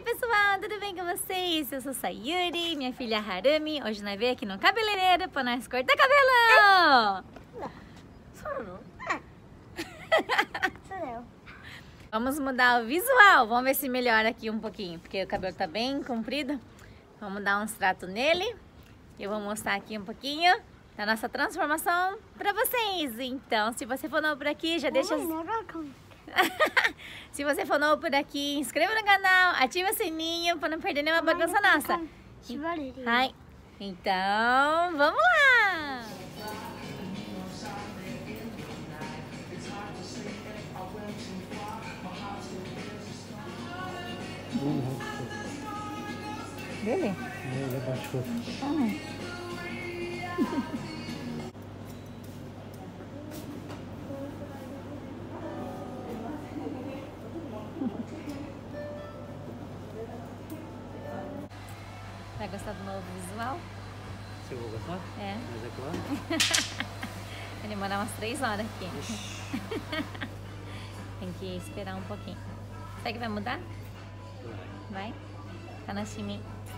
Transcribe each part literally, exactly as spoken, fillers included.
pessoal, tudo bem com vocês? Eu sou Sayuri, minha filha Harumi. Hoje nós veio aqui no cabeleireiro pra nós cortar cabelo. Vamos mudar o visual, vamos ver se melhora aqui um pouquinho, porque o cabelo tá bem comprido. Vamos dar uns tratos nele. Eu vou mostrar aqui um pouquinho da nossa transformação pra vocês. Então, se você for novo por aqui, já deixa... Se você for novo por aqui, inscreva no canal, ativa o sininho para não perder nenhuma bagunça nossa. Ai. Então, vamos lá! Dele? Ele abaixou. Ah. Vai gostar do novo visual? Se eu vou gostar? É. Mas é claro. Vai demorar umas três horas aqui. Tem que esperar um pouquinho. Será que vai mudar? Vai. Vai? Tá na cima.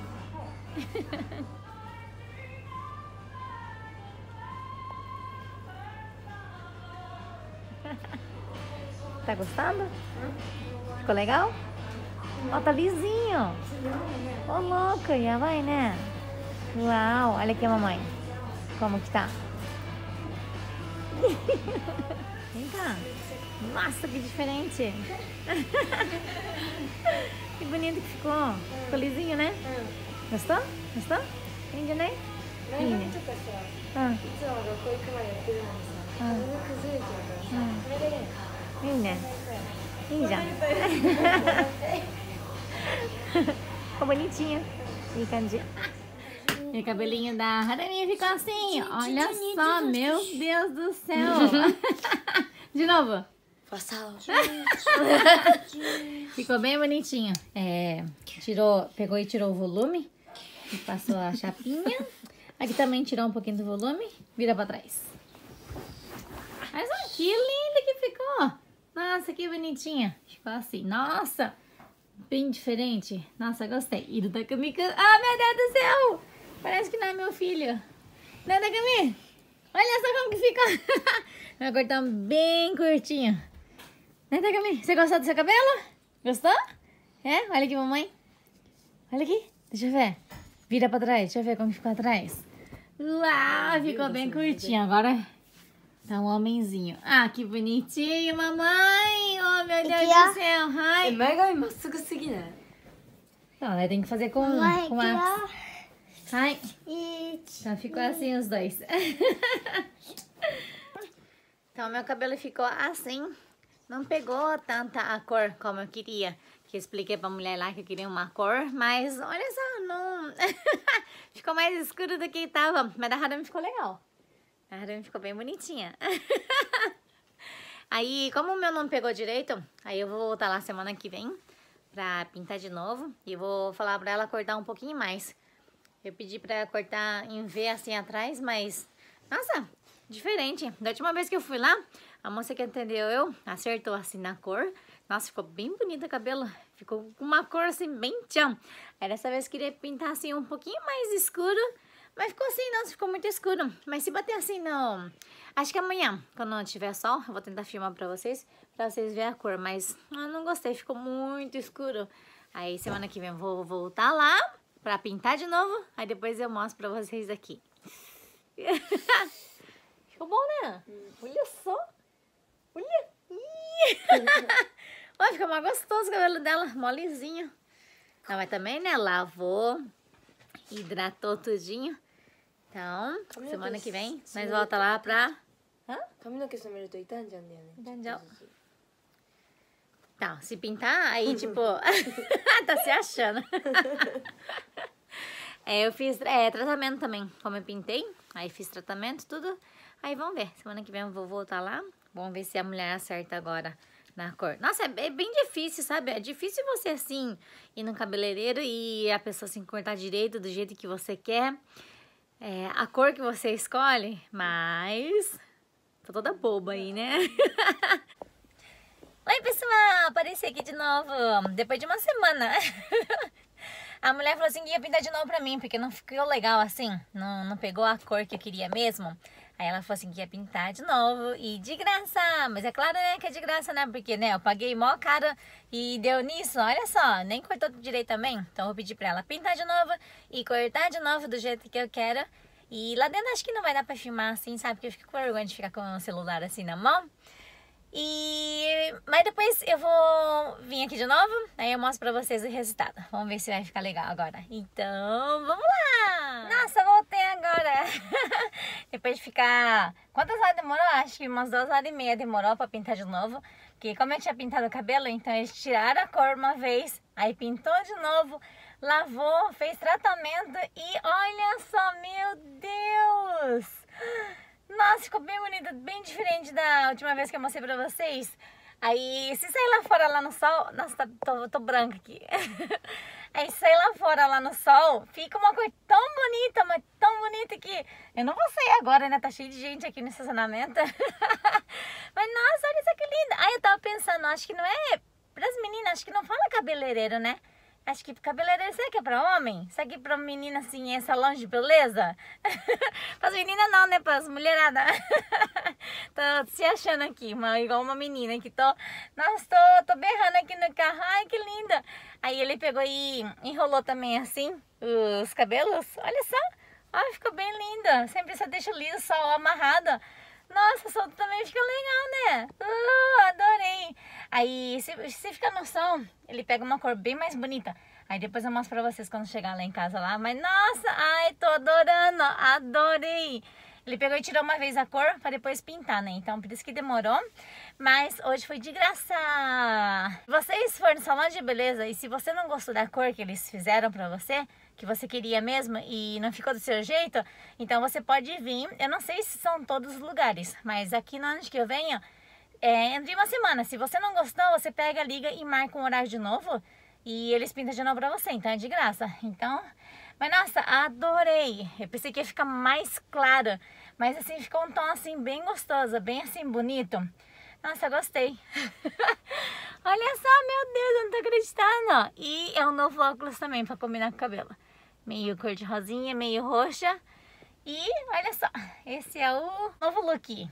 Tá gostando? Ficou legal? Ó, tá lisinho. Ô, louca, já vai, né? Uau, olha aqui a mamãe. Como que tá? Vem cá. Nossa, que diferente. Que bonito que ficou. Ficou lisinho, né? Gostou? Gostou? Entendi, né? Ine. Ah. Ah. Ine. Ine. Ficou bonitinho. E candy. E o cabelinho da Harumi ficou assim. Olha só, meu Deus do céu. De novo. Ficou bem bonitinho. É, tirou, pegou e tirou o volume. E passou a chapinha. Aqui também tirou um pouquinho do volume. Vira pra trás. Mas olha que linda que ficou. Nossa, que bonitinha. Ficou assim. Nossa. Bem diferente. Nossa, gostei. E do Takumi... Ah, meu Deus do céu! Parece que não é meu filho. Né, Takumi? Olha só como que ficou. Vai cortar bem curtinho. Né, Takumi? Você gostou do seu cabelo? Gostou? É? Olha aqui, mamãe. Olha aqui. Deixa eu ver. Vira pra trás. Deixa eu ver como ficou atrás. Uau, ficou bem curtinho. Agora tá um homenzinho. Ah, que bonitinho, mamãe. Oh, meu Deus do céu. Ai. Então, ela tem que fazer com, com a... Ai. Então, ficou assim os dois. Então, meu cabelo ficou assim. Não pegou tanta a cor como eu queria. Que eu expliquei pra mulher lá que eu queria uma cor. Mas, olha só, não... Ficou mais escuro do que tava. Mas da Harumi ficou legal. A Harumi ficou bem bonitinha. Aí, como o meu não pegou direito, aí eu vou voltar lá semana que vem pra pintar de novo. E vou falar pra ela cortar um pouquinho mais. Eu pedi pra ela cortar em V assim atrás, mas... Nossa, diferente. Da última vez que eu fui lá, a moça que atendeu eu acertou assim na cor. Nossa, ficou bem bonito o cabelo. Ficou com uma cor assim bem tcham. Aí dessa vez eu queria pintar assim um pouquinho mais escuro. Mas ficou assim, nossa, ficou muito escuro. Mas se bater assim, não... Acho que amanhã, quando não tiver sol, eu vou tentar filmar pra vocês, pra vocês verem a cor. Mas eu não gostei, ficou muito escuro. Aí semana que vem eu vou voltar lá pra pintar de novo. Aí depois eu mostro pra vocês aqui. Ficou bom, né? Olha só. Olha. Olha, fica mais gostoso o cabelo dela, molezinho. Não, mas também, né, lavou, hidratou tudinho. Então, semana que vem, nós volta lá pra... Hã? Tá, se pintar, aí tipo... tá se achando. É, eu fiz é, tratamento também, como eu pintei. Aí fiz tratamento, tudo. Aí vamos ver, semana que vem eu vou voltar lá. Vamos ver se a mulher acerta agora na cor. Nossa, é bem difícil, sabe? É difícil você, assim, ir no cabeleireiro e a pessoa, assim, cortar direito do jeito que você quer. É, a cor que você escolhe, mas... Tô toda boba aí, né? Oi, pessoal! Apareci aqui de novo, depois de uma semana. A mulher falou assim que ia pintar de novo pra mim, porque não ficou legal assim, não, não pegou a cor que eu queria mesmo. Aí ela falou assim que ia pintar de novo e de graça. Mas é claro, né, que é de graça, né? Porque, né, eu paguei mó caro e deu nisso, olha só, nem cortou direito também. Então eu vou pedir pra ela pintar de novo e cortar de novo do jeito que eu quero. E lá dentro acho que não vai dar pra filmar assim, sabe? Porque eu fico com vergonha de ficar com o celular assim na mão. E... Mas depois eu vou vir aqui de novo, aí eu mostro pra vocês o resultado. Vamos ver se vai ficar legal agora. Então, vamos lá! Nossa, voltei agora! Depois de ficar... Quantas horas demorou? Acho que umas duas horas e meia demorou pra pintar de novo. Porque como eu tinha pintado o cabelo, então eles tiraram a cor uma vez, aí pintou de novo, lavou, fez tratamento e olha só, meu Deus! Nossa, ficou bem bonita, bem diferente da última vez que eu mostrei pra vocês. Aí, se sair lá fora, lá no sol... Nossa, tá, tô, tô branca aqui. Aí, se sair lá fora, lá no sol, fica uma cor tão bonita, mas tão bonita que... Eu não vou sair agora, né? Tá cheio de gente aqui no estacionamento. Mas, nossa, olha isso que linda. Aí, eu tava pensando, acho que não é... Pras meninas, acho que não fala cabeleireiro, né? Acho que cabeleireiro, será que é pra homem? Será que é pra menina, assim, é salão de beleza? Pras meninas não, né? Pras mulheradas. Tô se achando aqui, uma, igual uma menina que tô... Nossa, tô, tô berrando aqui no carro. Ai, que linda! Aí ele pegou e enrolou também, assim, os cabelos. Olha só. Ai, ficou bem linda. Sempre só deixa liso, só amarrada. Nossa, solto também fica legal, né? Uh, adorei! Aí, se, se ficar no sol, ele pega uma cor bem mais bonita. Aí depois eu mostro pra vocês quando chegar lá em casa lá. Mas, nossa, ai, tô adorando, adorei! Ele pegou e tirou uma vez a cor pra depois pintar, né? Então, por isso que demorou. Mas hoje foi de graça! Vocês foram no salão de beleza e se você não gostou da cor que eles fizeram pra você, que você queria mesmo e não ficou do seu jeito, então você pode vir. Eu não sei se são todos os lugares, mas aqui no onde que eu venho, é de uma semana. Se você não gostou, você pega, liga e marca um horário de novo e eles pintam de novo pra você, então é de graça. Então, mas nossa, adorei. Eu pensei que ia ficar mais claro, mas assim, ficou um tom assim bem gostoso, bem assim bonito. Nossa, gostei. Olha só, meu Deus, eu não tô acreditando. E é um novo óculos também pra combinar com o cabelo. Meio cor de rosinha, meio roxa. E olha só, esse é o novo look.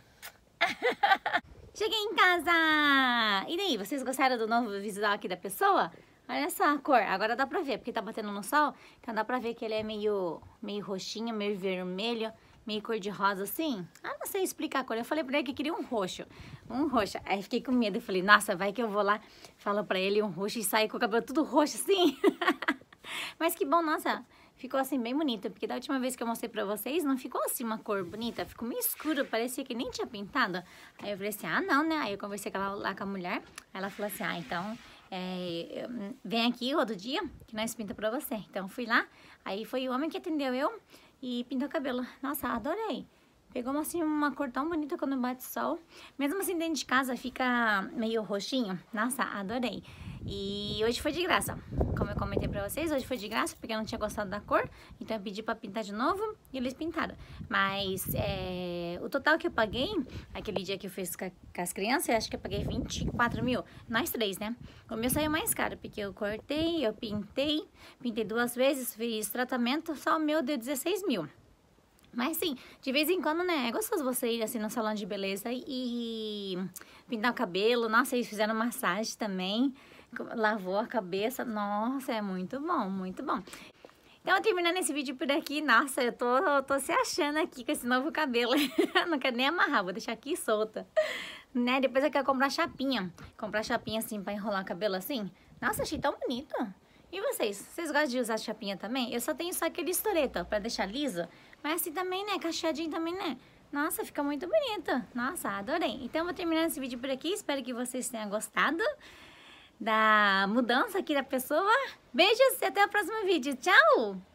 Cheguei em casa! E daí, vocês gostaram do novo visual aqui da pessoa? Olha só a cor, agora dá pra ver, porque tá batendo no sol. Então dá pra ver que ele é meio, meio roxinho, meio vermelho, meio cor de rosa assim. Ah, não sei explicar a cor. Eu falei pra ele que queria um roxo. Um roxo. Aí fiquei com medo. Eu falei, nossa, vai que eu vou lá, falo pra ele um roxo e sair com o cabelo tudo roxo assim. Mas que bom, nossa, ficou assim bem bonito. Porque da última vez que eu mostrei pra vocês, não ficou assim uma cor bonita. Ficou meio escuro, parecia que nem tinha pintado. Aí eu falei assim, ah não, né? Aí eu conversei com ela, lá com a mulher. Aí ela falou assim, ah, então... É, vem aqui outro dia que nós pinta pra você. Então fui lá, aí foi o homem que atendeu eu e pintou o cabelo. Nossa, adorei. Pegou assim uma cor tão bonita quando bate sol. Mesmo assim dentro de casa fica meio roxinho. Nossa, adorei. E hoje foi de graça. Como eu comentei pra vocês, hoje foi de graça porque eu não tinha gostado da cor. Então eu pedi pra pintar de novo e eles pintaram. Mas é, o total que eu paguei, aquele dia que eu fiz com, com as crianças, eu acho que eu paguei vinte e quatro mil. Nós três, né? O meu saiu mais caro porque eu cortei, eu pintei. Pintei duas vezes, fiz tratamento. Só o meu deu dezesseis mil. Mas sim, de vez em quando, né, é gostoso você ir assim no salão de beleza e pintar o cabelo. Nossa, eles fizeram massagem também, lavou a cabeça. Nossa, é muito bom, muito bom. Então, terminando esse vídeo por aqui, nossa, eu tô, eu tô se achando aqui com esse novo cabelo. Não quero nem amarrar, vou deixar aqui solta. Né, depois eu quero comprar chapinha. Comprar chapinha assim pra enrolar o cabelo assim. Nossa, achei tão bonito. E vocês? Vocês gostam de usar chapinha também? Eu só tenho só aquele estoreto pra deixar liso. Mas assim também, né? Cacheadinho também, né? Nossa, fica muito bonito. Nossa, adorei. Então, eu vou terminar esse vídeo por aqui. Espero que vocês tenham gostado da mudança aqui da pessoa. Beijos e até o próximo vídeo. Tchau!